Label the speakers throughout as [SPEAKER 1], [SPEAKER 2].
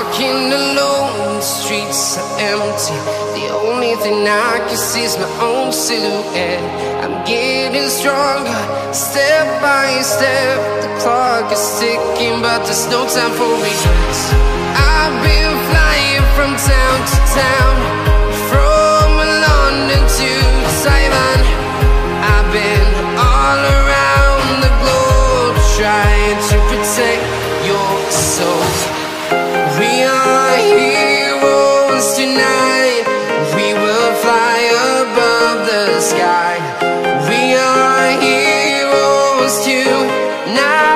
[SPEAKER 1] walking alone, the streets are empty. The only thing I can see is my own silhouette. I'm getting stronger, step by step. The clock is ticking, but there's no time for me. I've been flying from town to town, from London to Taiwan. I've been all around the globe, trying to protect your soul. We are heroes tonight. We will fly above the sky. We are heroes tonight.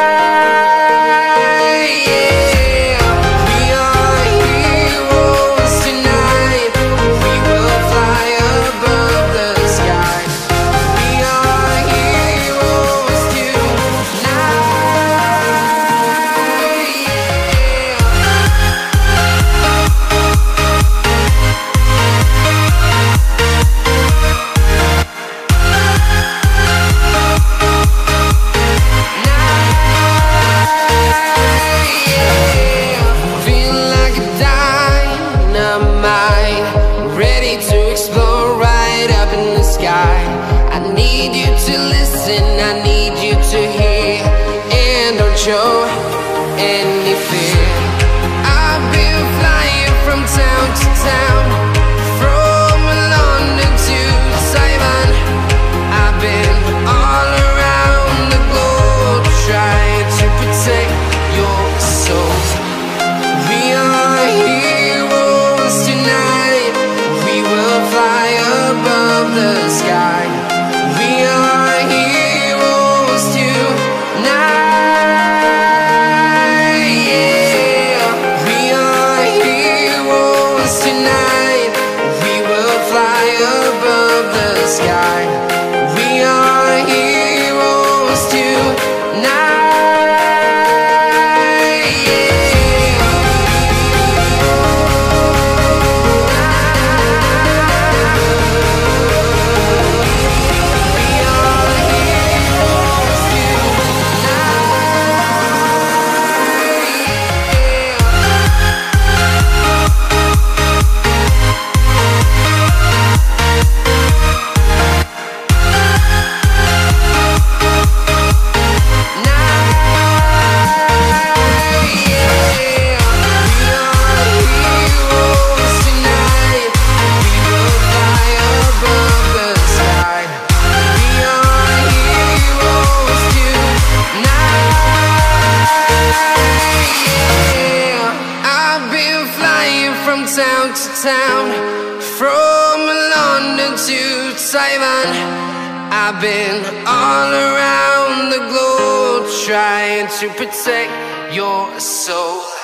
[SPEAKER 1] I need you to listen, I need you to hear, and don't show any fear. I've been flying from town to town, from London to Taiwan. I've been all around the globe, trying to protect your soul. We are heroes tonight. We will fly above the sky. We are heroes tonight, yeah. We are heroes tonight. We will fly above the sky. We are heroes tonight, town to town, from London to Taiwan. I've been all around the globe, trying to protect your soul.